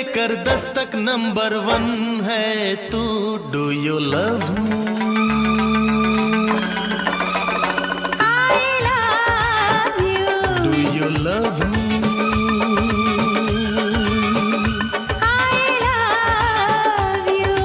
लेकर 10 तक नंबर 1 है तू। Do you love me? I love you. Do you love me? I love you.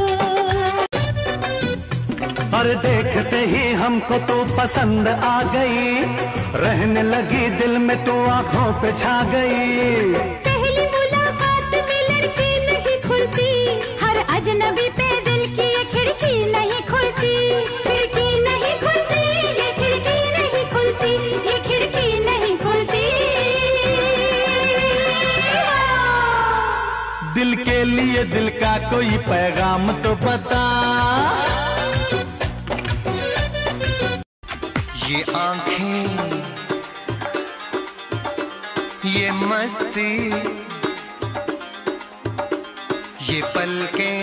और देखते ही हमको तू पसंद आ गई, रहने लगी दिल में तू आंखों पे छा गई। पहली मुलाकात में लड़की नहीं खुलती, हर अजनबी पे दिल की ये खिड़की नहीं खुलती। खिड़की नहीं खुलती, ये खिड़की नहीं खुलती, ये खिड़की नहीं खुलती। दिल के लिए दिल का कोई पैगाम तो बता। ये आंखें, ये मस्ती, ये पलकें,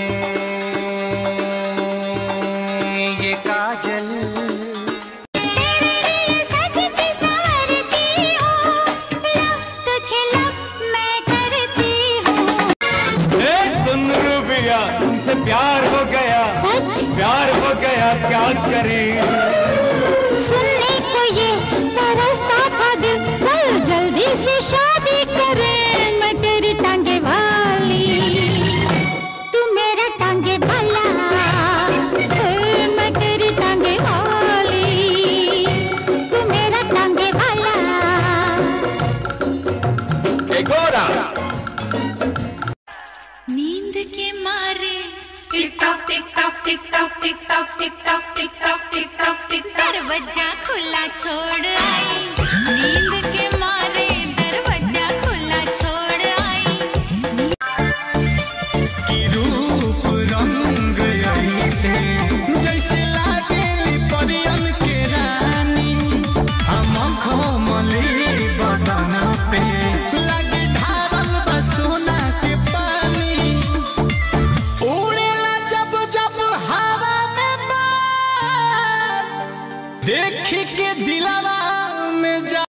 ये काजल, तेरे लिए सजती संवरती हूँ, लब तुझे लब मैं करती हूँ। सुन रूबिया, तुमसे प्यार हो गया, सच प्यार हो गया, क्या करें? सुनने को ये तरसता था दिल, चल जल्दी से शादी करें। मैं तेरी टांगे वाली, तू मेरा टांगे वाला। मैं तेरी टांगे वाली, तू मेरा टांगे वाला। गोरा नींद के मारे tick tock tick tock tick tock tick tock tick tock tick tock tick tock tick, दरवाजा खुला छोड़ आई। नींद के मारे दरवाजा खुला छोड़ आई। की रूप रंग ऐसे जैसे लागे परियन के रानी। हम घोमली बदन पे लगे ढारल बा सोना के पानी। उड़ेला जब जब हवा में बार, देख के दिलवा में जा।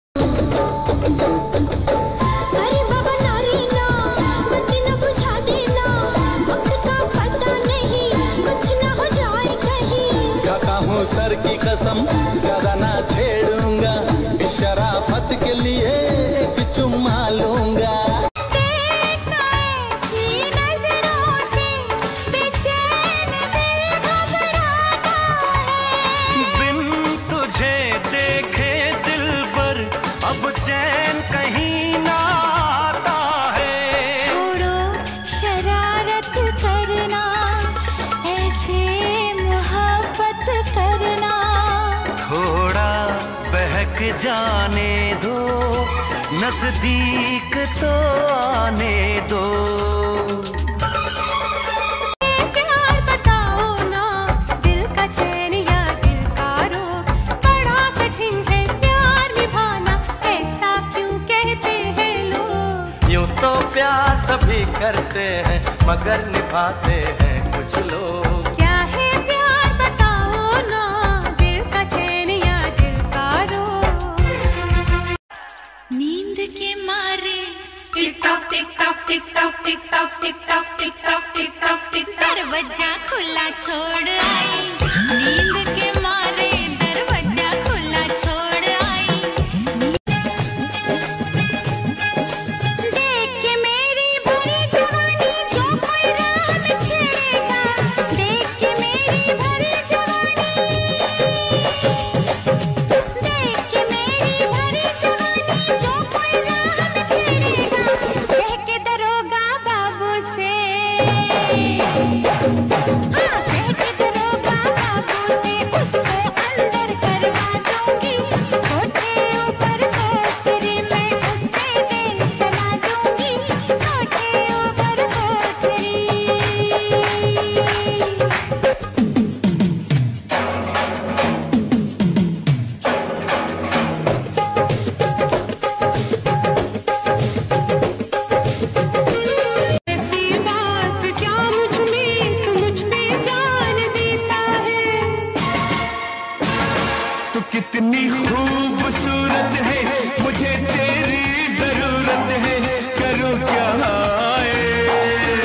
अरे बाबा नारी ना, बत्ती न बुझा देना, वक्त का पता नहीं, कुछ न हो जाए कहीं। खाता हूँ सर की कसम, ज्यादा ना छेड़ूंगा, इस शराफत के लिए एक चुम्मा लूंगा। देखना ऐसी नजरों से बेचैन दिल घबराता है। बिन तुझे देखे दिल पर अब चैन कहीं ना आता है। छोड़ो शरारत करना, ऐसे मोहब्बत करना। थोड़ा बहक जाने दो, नजदीक तो आने दो। प्यार बताओ ना, दिल का चैन या दिल का रोग, बड़ा कठिन है प्यार निभाना, ऐसा क्यों कहते हैं लोग। यूं तो प्यार सभी करते हैं, मगर निभाते हैं कुछ लोग। क्या है प्यार बताओ ना, दिल का चैन या दिल का रोग। नींद के मारे tick tock tick tock tick tock tick tock tick tock tick tock tick tock tick, दरवाजा खुला छोड़ आई। नींद के मारे दरवाजा खुला छोड़ आई। देख के मेरी भरी जवानी जो कोई राह में छेड़ेगा, देख के मेरी भरी जवानी, देख के मेरी भरी जवानी जो कोई राह में छेड़ेगा, कह के दरोगा बाबू से, हाँ कह के दरोगा बाबू से उसको अंदर करवा दूंगी। छोटे ऊपर खोपड़ी में उससे दिल चला दूंगी, छोटे ऊपर खोपड़ी। ऐसी बात क्या मुझ में तू मुझ पे जान देता है। तू कितनी खूबसूरत है, मुझे तेरी जरूरत है, करूँ क्या हाय।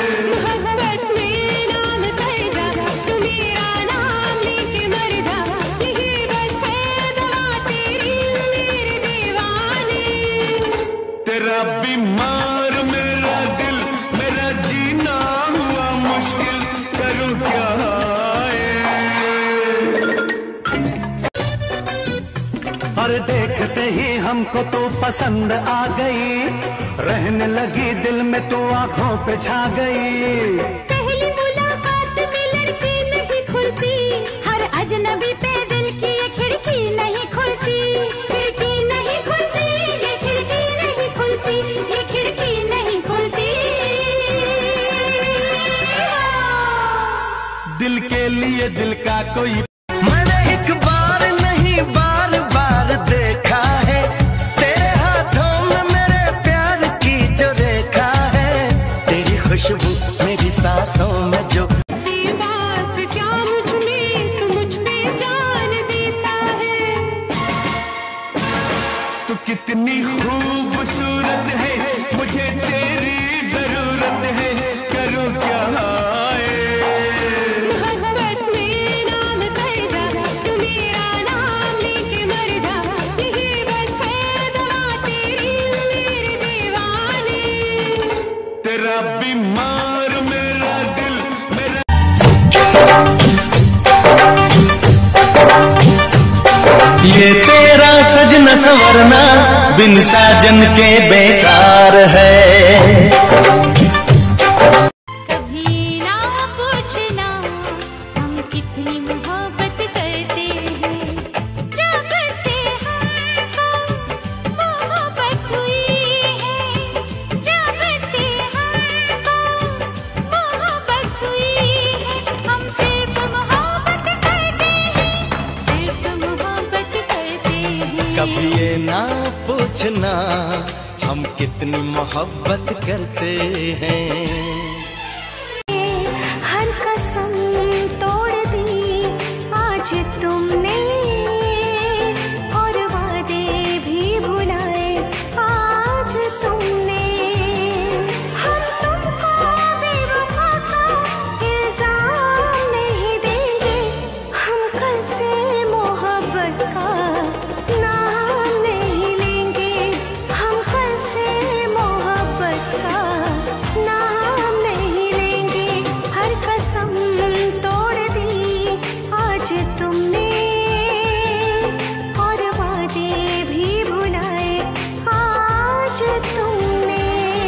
तेरा बीमार मेरा दिल, मेरा जीना हुआ मुश्किल, करूं क्या और देखते ही हमको तू पसंद आ गई, रहने लगी दिल में तू आंखों पे छा गई। पहली मुलाकात में लड़की नहीं खुलती, हर अजनबी पे दिल की ये खिड़की नहीं खुलती, खिड़की नहीं खुलती, ये खिड़की नहीं खुलती, ये खिड़की नहीं खुलती। दिल के लिए दिल का कोई मैंने एक बार नहीं बार बार देखा है, तेरे हाथों में मेरे प्यार की जो रेखा है, तेरी खुशबू मेरी सांसों में जो ऐसी बात क्या मुझ में तू मुझ पे जान देता है। तू कितनी खूबसूरत है, मुझे तेरी जरूरत है, करूं क्या मोहब्बत में नाम कर जा, तू मेरा नाम लेके मर जा, यही बस है दवा तेरी मेरे दीवाने। तेरा बीमार मेरा दिल, मेरा ये तेरा सजना संवरना बिन साजन के बेकार है। कभी ना पूछना हम कितनी मोहब्बत करते हैं, जब से हमको मोहब्बत हुई है, जब से हमको मोहब्बत हुई है, हम सिर्फ मोहब्बत करते हैं, सिर्फ मोहब्बत करते हैं। कभी ये ना पूछना हम कितनी मोहब्बत करते हैं। हर कसम तोड़ दी आज तुमने, और वादे भी भुलाए आज तुमने। हम तुमको बेवफा का इल्जाम नहीं देंगे, हम कल से मोहब्बत का नाम नहीं लेंगे, हम कल से मोहब्बत का नाम नहीं लेंगे। हर कसम तोड़ दी आज तुमने, और वादे भी भुलाए आज तुमने।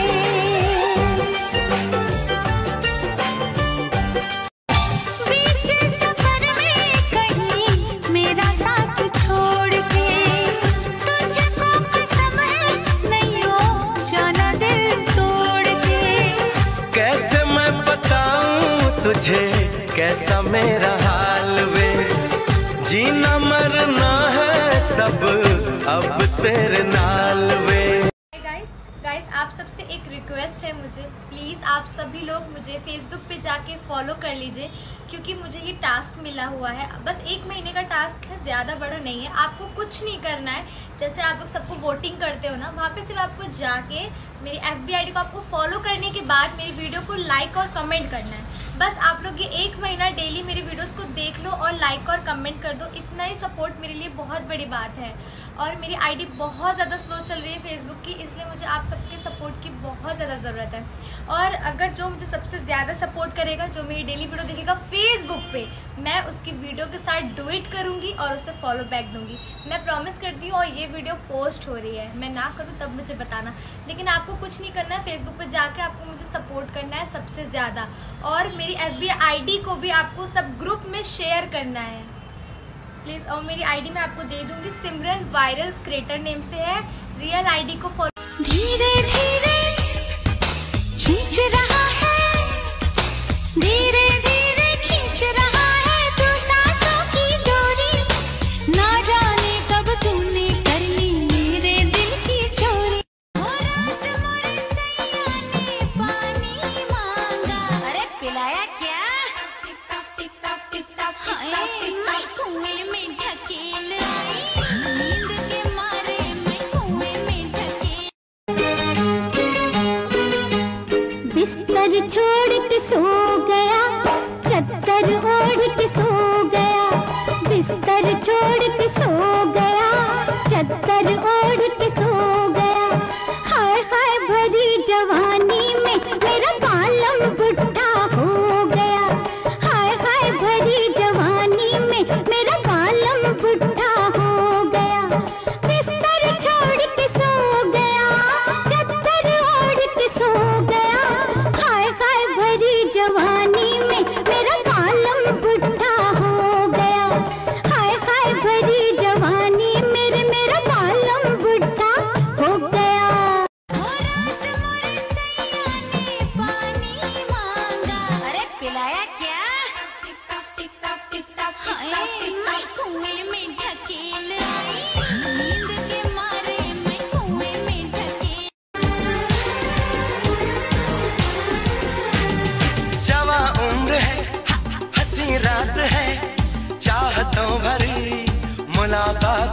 बीच सफर में कहीं मेरा साथ छोड़ के, तुझको कसम है नहीं हो जाना दिल तोड़ के। कैसे मैं बताऊं तुझे कैसा मेरा हाल वे, जीना मरना है सब अब तेरे नाल वे। गाइस आप सबसे एक रिक्वेस्ट है मुझे, प्लीज़ आप सभी लोग मुझे फेसबुक पे जाके फॉलो कर लीजिए, क्योंकि मुझे ये टास्क मिला हुआ है, बस 1 महीने का टास्क है, ज़्यादा बड़ा नहीं है। आपको कुछ नहीं करना है, जैसे आप लोग सबको वोटिंग करते हो ना, वहाँ पे सिर्फ आपको जाके मेरी FB ID को आपको फॉलो करने के बाद मेरी वीडियो को लाइक और कमेंट करना है। बस आप लोग ये 1 महीना डेली मेरी वीडियोस को देख लो और लाइक और कमेंट कर दो, इतना ही सपोर्ट मेरे लिए बहुत बड़ी बात है। और मेरी आईडी बहुत ज़्यादा स्लो चल रही है फेसबुक की, इसलिए मुझे आप सबके सपोर्ट की बहुत ज़्यादा ज़रूरत है। और अगर जो मुझे सबसे ज़्यादा सपोर्ट करेगा, जो मेरी डेली वीडियो देखेगा फेसबुक पे, मैं उसकी वीडियो के साथ डुएट करूँगी और उसे फॉलो बैक दूँगी, मैं प्रॉमिस करती हूँ। और ये वीडियो पोस्ट हो रही है, मैं ना करूँ तब मुझे बताना, लेकिन आपको कुछ नहीं करना है, फेसबुक पर जाके आपको मुझे सपोर्ट करना है सबसे ज़्यादा। और मेरी FB ID को भी आपको सब ग्रुप में शेयर करना है प्लीज़। और मेरी आईडी मैं आपको दे दूंगी, सिमरन वायरल क्रिएटर नेम से है, रियल आईडी को फॉलो। धीरे धीरे खींच रहा है, धीरे धीरे खींच रहा है तू सांसों की डोरी, ना जाने कब तूने कर ली मेरे दिल की चोरी। और रात मोरे सैया ने पानी मांगा, अरे पिलाया क्या? Tick tock tick tock tick tock tick tock tick tock, कुएं में ढकेल आई, नींद के मारे मैं कुएं में ढकेल। बिस्तर छोड़ के सो गया, चद्दर ओढ़ के सो गया, बिस्तर छोड़ के सो गया, चद्दर ओढ़ के सो गया। हाय हाय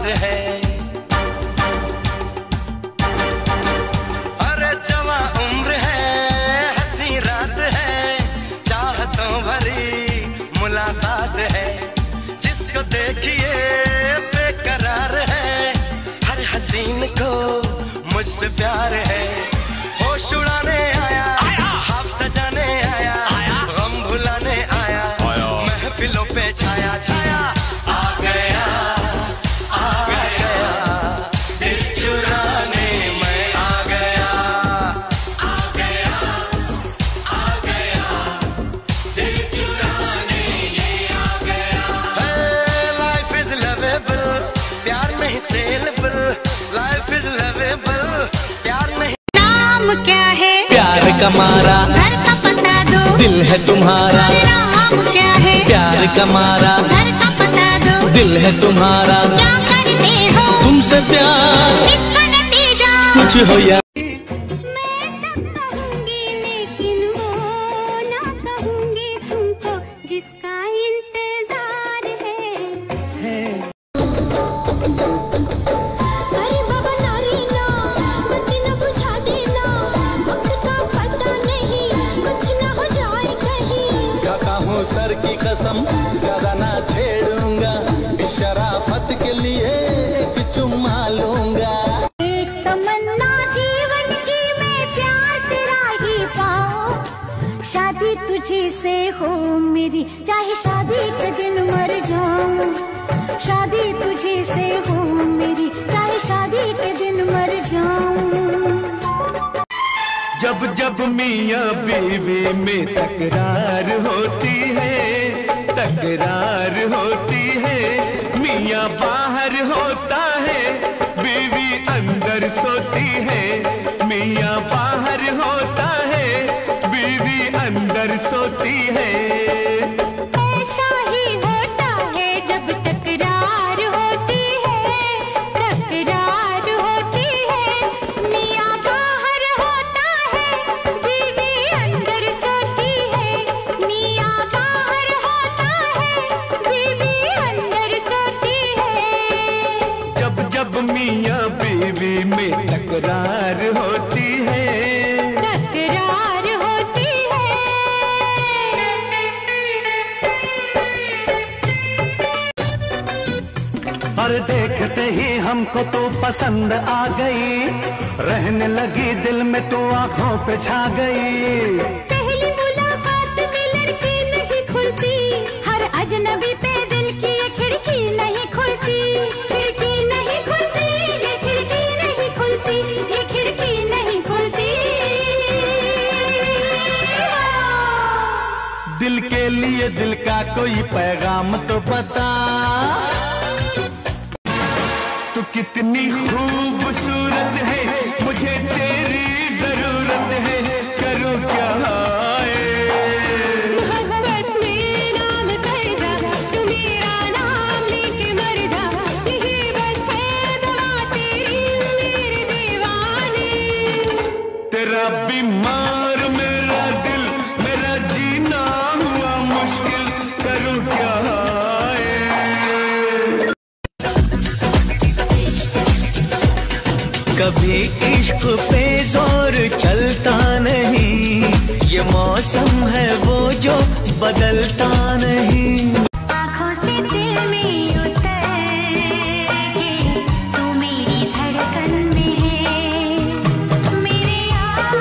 है। अरे जवां उम्र है, हंसी रात है, चाहतों भरी मुलाकात है। जिसको देखिए बेकरार है, हर हसीन को मुझसे प्यार है। होश उड़ाने आया, ख्वाब सजाने आया, गम भुलाने आया, महफिलों पे छाया छाया आ गया, आ गया, दिल चुराने मैं आ गया, आ गया, आ गया, दिल चुराने ये आ गया। लाइफ इज लवेबल, प्यार नहीं सेलेबल, लाइफ इज लवेबल, प्यार नहीं। नाम क्या है? प्यार का मारा, घर का पता दो, दिल है तुम्हारा। नाम क्या है? प्यार का मारा, घर का पता दो, दिल है तुम्हारा। क्या करते हो तुमसे प्यार, इसका नतीजा कुछ हो या मैं सब कहूंगी, लेकिन वो ना कहूंगी तुमको जिसका इंतजार है। अरे बाबा नारी ना, बत्ती न बुझा देना, वक्त का पता नहीं, कुछ ना हो जाए कहीं। खाता हूँ सर की कसम, ज्यादा ना छेड़ूंगा, इस शराफत के लिए एक चुम्मा लूंगा। एक तमन्ना जीवन की, मैं प्यार तेरा ही पाऊं, शादी तुझी से हो मेरी, चाहे शादी के दिन मर जाऊं। शादी तुझी से हो मेरी, चाहे शादी के दिन मर जाऊं। जब जब मियाँ बीवी में तकरार होती है, तकरार होती है, मियाँ बाहर होता है, बीवी अंदर सोती है। मियाँ बाहर होता है, बीवी अंदर सोती है। ऐसा ही होता है जब तकरार होती है, तकरार होती है, मियाँ बाहर होता है, बीवी अंदर सोती है। मियाँ बाहर होता है, बीवी अंदर सोती है। जब जब मियाँ बीवी में तकरार होती है, तकरार होती है। और देखते ही हमको तो पसंद आ गई, रहने लगी दिल में तो आंखों पे छा गई। पहली मुलाकात में लड़की नहीं खुलती, हर अजनबी पे दिल की ये खिड़की नहीं खुलती। खिड़की नहीं खुलती, ये खिड़की नहीं खुलती, ये खिड़की नहीं खुलती। दिल के लिए दिल का कोई पैगाम तो बता, तू कितनी खूबसूरत है, मुझे तेरी जरूरत है, करूँ क्या हाय। मोहब्बत में नाम कर जा, तू मेरा नाम लेके मर जा, यही बस है दवा तेरी मेरे दीवाने। तेरा बीमार मेरा दिल, मेरा जीना हुआ मुश्किल, करूँ क्या हाय। कभी इश्क पे जोर चलता नहीं, ये मौसम है वो जो बदलता नहीं। आँखों से दिल में उतर के तू मेरी धड़कन में है, मेरे यार,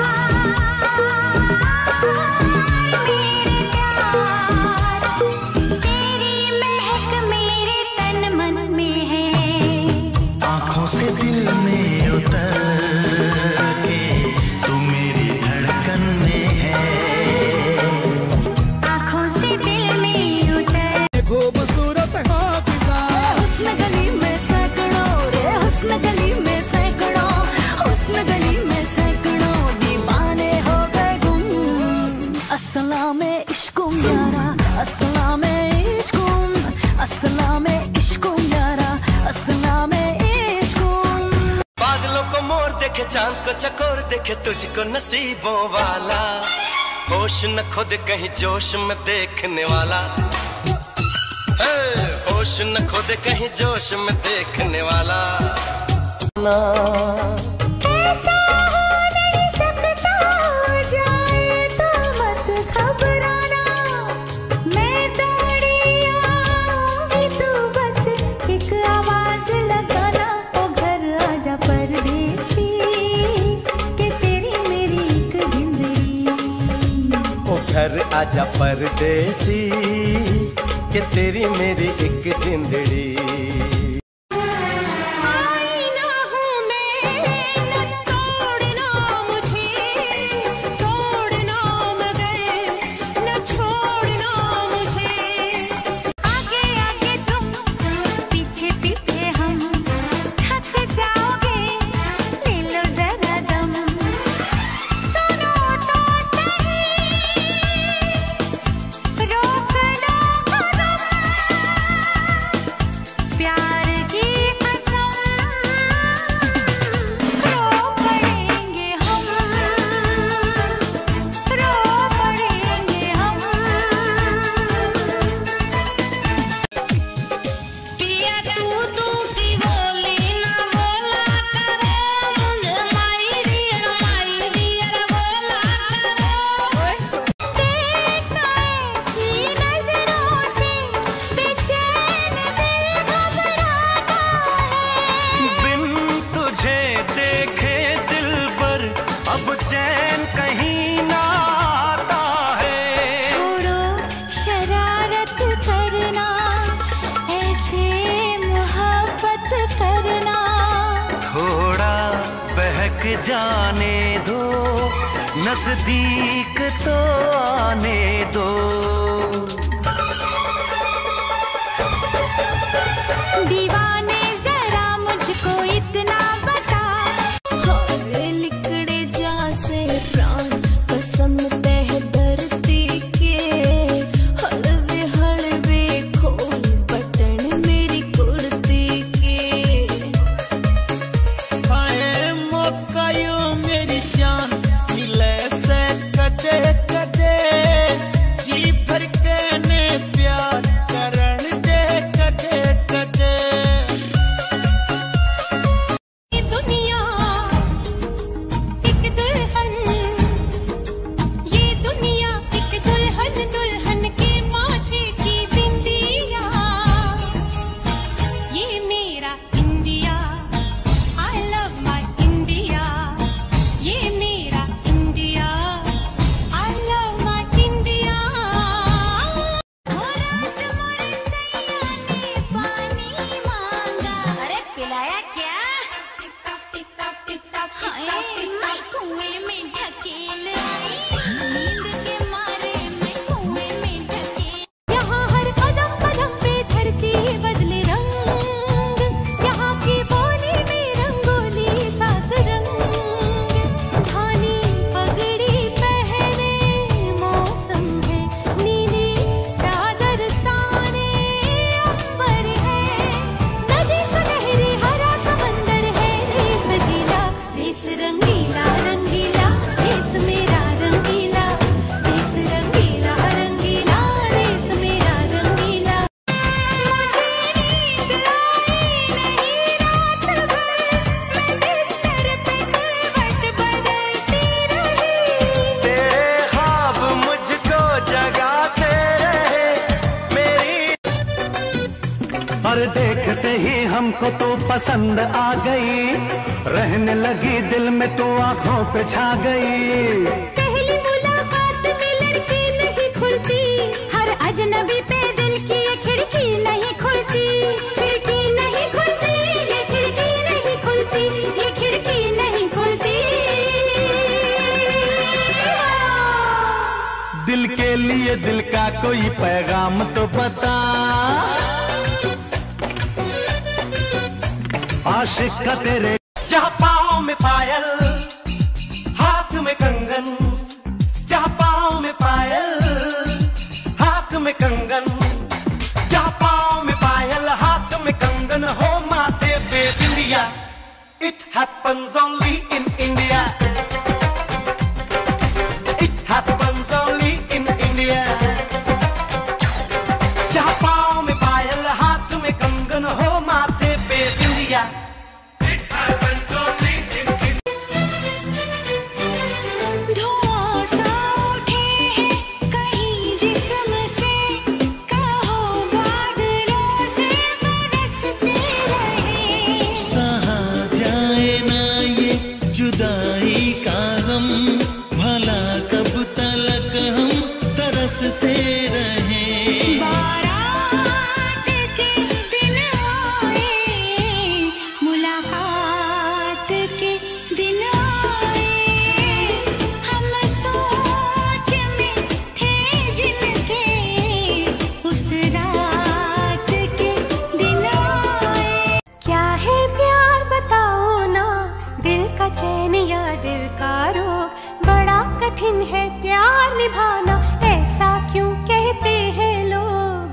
मेरे प्यार, तेरी महक मेरे तन मन में है। आँखों से दिल में उतर के तू मेरी धड़कन में है। आँखों से दिल में उतर खूबसूरत हाफिजा, हुस्न गली में सैकड़ों रे, हुस्न गली में सैकड़ों, हुस्न गली में सैकड़ों दीवाने हो गए गुम। अस्सलाम इश्कुम यारा, अस्सलाम इश्कुम, अस्सलाम इश्कुम यारा, अस्सलाम इश्कुम। बादलों को मोर देखे, चांद को चकोर देखे, तुझको नसीबों वाला, होश न खुद कहीं जोश में देखने वाला। हे, होश न खो दे कहीं जोश में देखने वाला ना। ऐसा हो नहीं सकता, जाए तो मत घबराना, मैं दौड़ी आऊंगी, तू बस एक आवाज लगाना। ओ घर आजा परदेसी, कि तेरी मेरी एक जिंदगी। ओ घर आजा परदेसी, कि तेरी मेरी एक जिंदड़ी। चैन कहीं ना आता है। छोड़ो शरारत करना, ऐसे मोहब्बत करना। थोड़ा बहक जाने दो, नजदीक तो आने दो। दीवाने जरा मुझको इतना बता, लिकड़े जा से प्राण कसम तह धरती के। हलवे हलवे खोल बटन मेरी कुर्ती के। पाए मौकायो मेरी जान मिले से कदे कदे, जी भर के ने प्यार करण दे कदे कदे। ये दुनिया एक दुल्हन, ये दुनिया एक दुल्हन, दुल्हन के माथे की बिंदिया। ये मेरा India, I love my India. ये मेरा India, I love my India. हो रात मोरे सैया ने पानी मांगा, अरे पिलाया क्या? Tick tock tick tock tick tock tick tock, कुएं में ढकेल आई, नींद के मारे मैं कुएं में ढकेल। यहाँ हर कदम कदम पे धरती बदले रंग, यहाँ की बोली में रंगोली सात रंग। धानी पगड़ी पहने मौसम है, नीली चादर ताने अंबर है। नदी सुनहरी हरा समंदर है, देश गीला देश रंगीला रंगीला, देश मेरा रंगीला, देश रंगीला रंगीला, देश मेरा रंगीला। मुझे नींद आई नहीं रात भर, मैं बिस्तर पे करवट बदलती रही। तेरे ख्वाब मुझको जगाते रहे मेरी। और देखते ही हमको तो पसंद आ गई, रहने लगी दिल में तू आंखों पे छा गई। पहली मुलाकात में लड़की नहीं खुलती, हर अजनबी पे दिल की ये खिड़की नहीं खुलती। खिड़की नहीं खुलती, ये खिड़की नहीं खुलती, ये खिड़की नहीं खुलती। दिल के लिए दिल का कोई पैगाम तो बता, आशिक का तेरे जहाँ पाँव में पायल, हाथ में कंगन। जहाँ पाँव में पायल, हाथ में कंगन। जहाँ पाँव में पायल, हाथ में कंगन हो माथे पे बिंदिया। It happens only in India. It happens only in India. जहाँ पाँव में पायल, हाथ कठिन है प्यार निभाना, ऐसा क्यों कहते हैं लोग।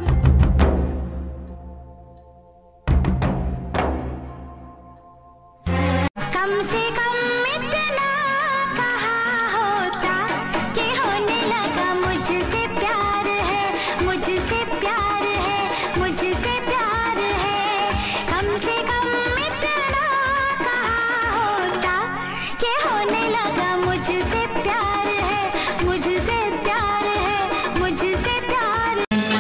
कम से कम इतना कहा होता कि होने लगा मुझसे प्यार है, मुझसे प्यार है, मुझसे प्यार है। कम से कम इतना कहा होता कि होने लगा मुझसे प्यार है, मुझसे प्यार है, मुझसे प्यार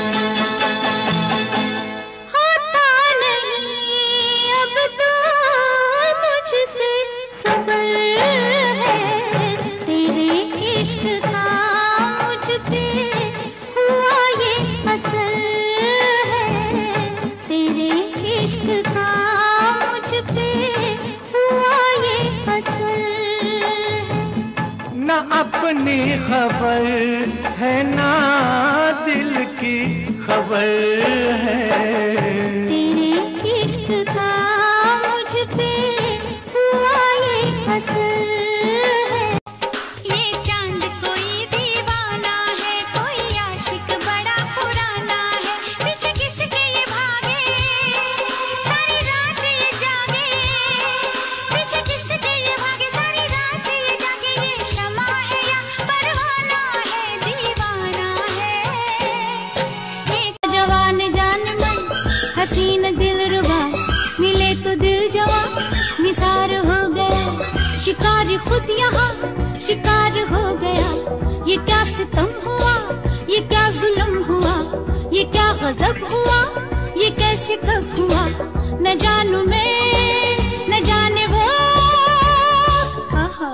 होता नहीं अब तो मुझसे सफर है। तेरे इश्क का मुझ पे हुआ ये असर है, तेरे इश्क का मुझ पे हुआ ये असर है। ना अपनी खबर है ना दिल की खबर है, तेरे इश्क का मुझ पे हुआ ये असर है। ये चांद कोई दीवाना है, कोई आशिक बड़ा पुराना है। पीछे किसके ये भागे, सारी रात ये जागे। पीछे किसके ये भागे, सारी रात ये जागे। ये शमा है या परवाना है, दीवाना है। ये जवान जान मन हसीन दिलरुबा, मिले तो दिल जवां निसार हो गया। शिकार खुद यहाँ शिकार हो गया। ये क्या सितम हुआ, ये क्या जुल्म हुआ, ये क्या गजब हुआ, ये कैसे कब हुआ। न जानू मैं न जाने वो। आहा।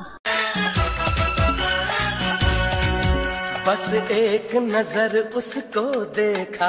बस एक नजर उसको देखा,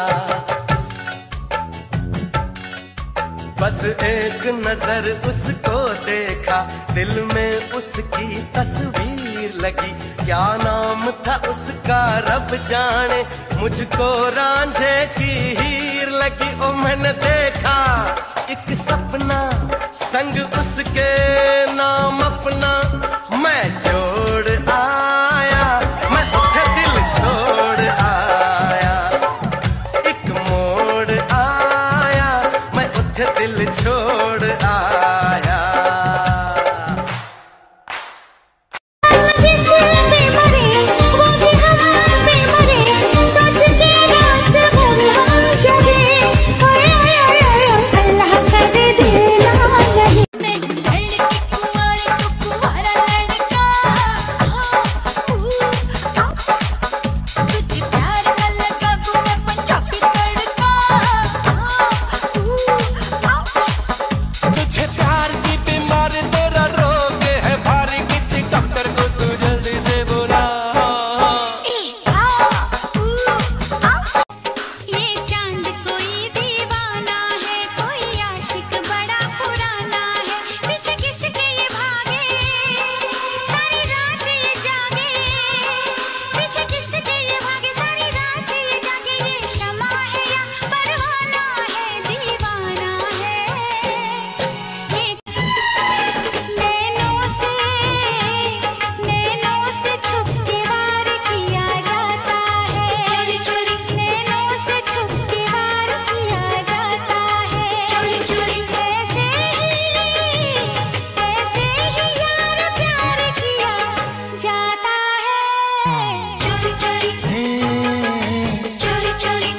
बस एक नजर उसको देखा, दिल में उसकी तस्वीर लगी। क्या नाम था उसका रब जाने, मुझको रांझे की हीर लगी। ओ मैंने देखा एक सपना, संग उसके नाम अपना मैं जोड़ आया। मैं उठे दिल छोड़ आया, एक मोड़ आया। मैं उठे दिल छोड़ आया। जिस पे मरे वो भी हम पे मरे, सोच के रात वो भी हम जगे। ओए ओए ओए अल्लाह कर दे देना नहीं। लड़के कुंवारे तो कुंवारा लड़का, तुझे प्यार न लगा तो मैं पंजाबी तड़का। तुझे प्यार की बीमारी तेरा रोग है भारी, किसी डॉक्टर को तू जल्दी से बुला। ये चांद कोई दीवाना है, कोई आशिक बड़ा पुराना है। पीछे किसके ये भागे, सारी रात ये जागे। पीछे किसके ये भागे, सारी रात ये जागे। ये शमा है या परवाना है, दीवाना है। ये नैनों से छुप के वार किया जाता है। चोरी चोरी नैनों से छुप के वार किया जाता है। चोरी चोरी ऐसे ही यार प्यार किया जाता है। चोरी चोरी चोरी चोरी।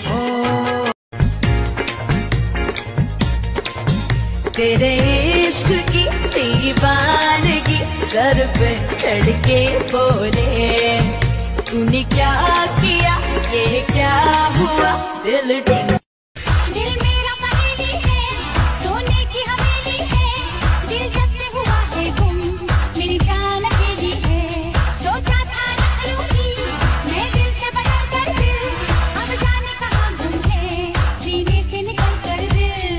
तेरे इश्क की दीवानगी सर पे चढ़ के बोले, तूने क्या किया ये क्या हुआ, दिल डिंग। दिल मेरा पहेली है, सोने की हवेली है। दिल जब से हुआ है गुम, मेरी जान अकेली है। सोचा था रख लूंगी मैं दिल से बदल कर दिल, अब जाने कहाँ गुम है सीने से निकल कर दिल।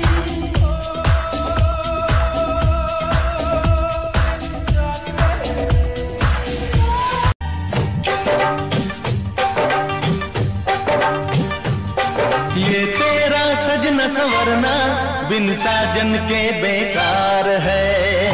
ये तेरा सजना संवरना बिन साजन के बेकार है।